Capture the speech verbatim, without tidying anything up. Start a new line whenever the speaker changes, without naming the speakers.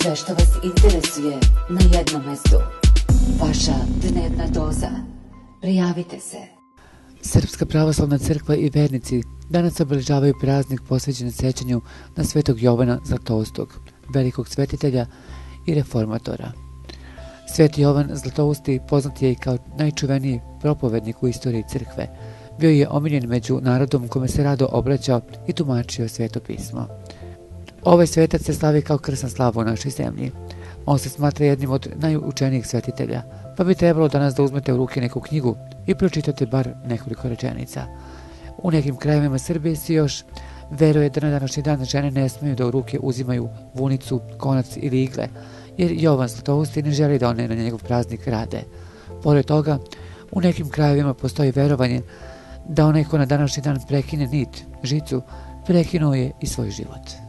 Sve što vas interesuje na jednom mestu. Vaša dnevna doza. Prijavite se.
Srpska pravoslavna crkva i vernici danas obeležavaju praznik posvećen sećanju na svetog Jovana Zlatoustog, velikog svetitelja i reformatora. Sveti Jovan Zlatousti poznat je i kao najčuveniji propovednik u istoriji crkve. Bio je omiljen među narodom kome se rado obraćao i tumačio sveto pismo. Ovaj svetac se slavi kao krsan slava u našoj zemlji. On se smatra jednim od najučenijih svetitelja, pa bi trebalo danas da uzmete u ruke neku knjigu i pročitate bar nekoliko rečenica. U nekim krajevima Srbije se još veruje da na današnji dan žene ne smeju da u ruke uzimaju vunicu, konac ili igle, jer Jovan Zlatousti ne želi da one na njegov praznik rade. Pored toga, u nekim krajevima postoji verovanje da onaj ko na današnji dan prekine nit, žicu, prekinuo je i svoj život.